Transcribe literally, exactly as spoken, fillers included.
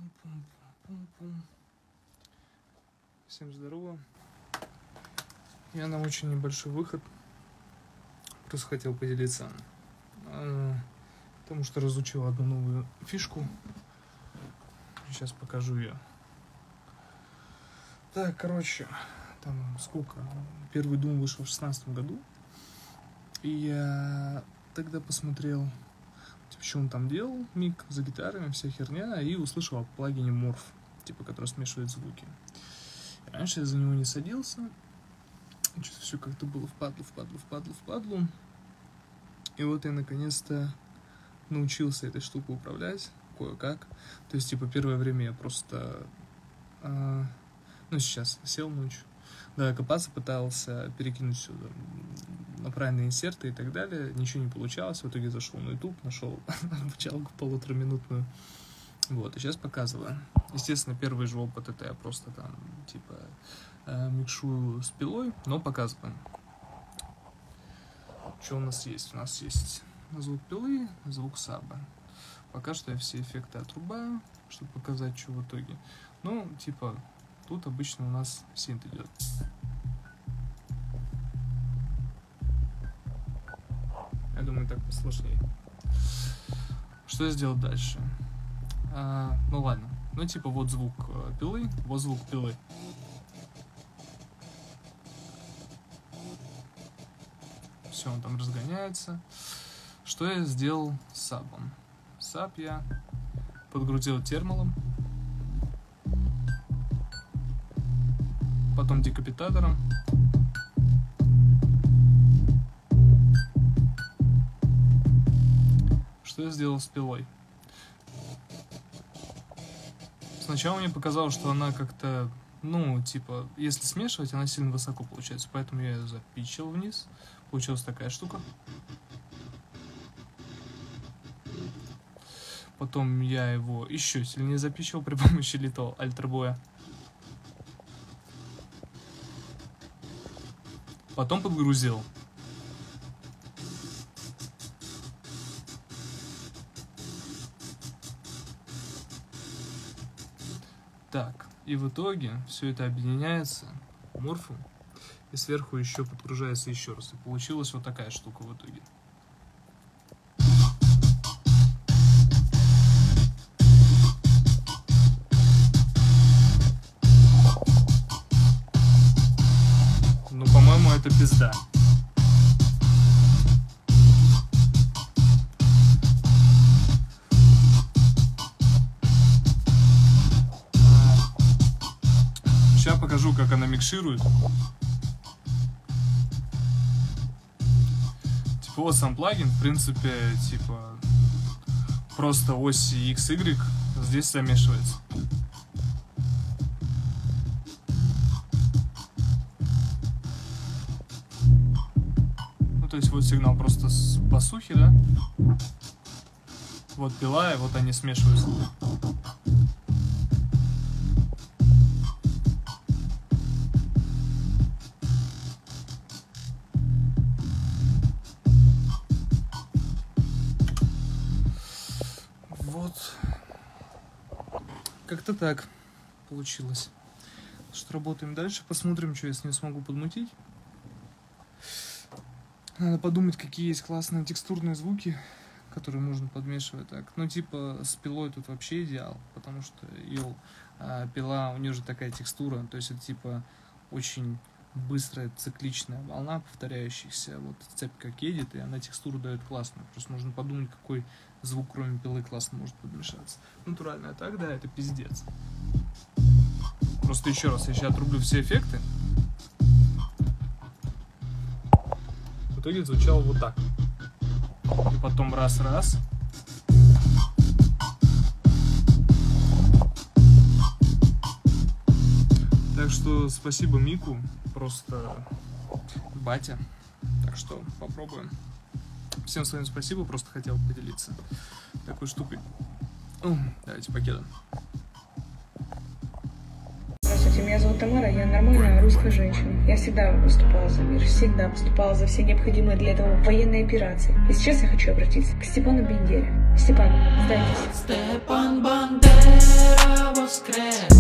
Пум-пум-пум-пум-пум. Всем здорово. Я на очень небольшой выход. Просто хотел поделиться, потому что разучил одну новую фишку. Сейчас покажу ее. Так, короче, там сколько? Первый Doom вышел в шестнадцатом году. И я тогда посмотрел, типа, что он там делал, миг за гитарами, вся херня, и услышал о плагине Morph, типа, который смешивает звуки. И раньше я за него не садился. Что-то все как-то было впадлу, впадлу, впадлу, впадлу. И вот я наконец-то научился этой штукой управлять кое-как. То есть, типа, первое время я просто... Э, ну, сейчас сел ночью. Да, копаться пытался, перекинуть сюда на правильные инсерты и так далее. Ничего не получалось. В итоге зашел на YouTube, нашел обучалку полутораминутную. Вот, и сейчас показываю. Естественно, первый же опыт — это я просто там, типа, э, микшую с пилой, но показываю. Что у нас есть? У нас есть звук пилы, звук саба. Пока что я все эффекты отрубаю, чтобы показать, что в итоге. Ну, типа, тут обычно у нас синт идет. Я думаю, так посложнее. Что я сделал дальше? А, ну ладно. Ну, типа, вот звук пилы, вот звук пилы. Все, он там разгоняется. Что я сделал с сабом? Саб я подгрузил термалом, потом декапитатором, что я сделал с пилой? Сначала мне показалось, что она как-то, ну, типа, если смешивать, она сильно высоко получается, поэтому я ее запичил вниз. Получилась такая штука. Потом я его еще сильнее запичил при помощи литого альтербоя. Потом подгрузил. Так, и в итоге все это объединяется морфом, и сверху еще подгружается еще раз. И получилась вот такая штука в итоге. Ну, по-моему, это пизда. Сейчас покажу, как она микширует. Типа, вот сам плагин, в принципе, типа, просто оси икс игрек здесь замешивается. Ну, то есть, вот сигнал просто с басухи, да? Вот пила, и вот они смешиваются. Как-то так получилось. Что, работаем дальше, посмотрим, что я с ним смогу подмутить. Надо подумать, какие есть классные текстурные звуки, которые можно подмешивать так. Ну, типа, с пилой тут вообще идеал, потому что йоу, а пила, у нее же такая текстура, то есть это типа очень быстрая цикличная волна, повторяющаяся. Вот цепь как едет, и она текстуру дает классную. Просто нужно подумать, какой звук, кроме пилы, классно может подмешаться. Натурально, а так, да, это пиздец. Просто еще раз, я сейчас отрублю все эффекты. В итоге звучало вот так. И потом раз-раз. Так что спасибо Мику, просто батя. Так что попробуем. Всем с вами спасибо, просто хотел поделиться такой штукой. Давайте покедаем. Здравствуйте, меня зовут Тамара, я нормальная русская женщина. Я всегда выступала за мир, всегда выступала за все необходимые для этого военные операции. И сейчас я хочу обратиться к Степану Бендере. Степан, сдайтесь. Степан Бандера воскрес.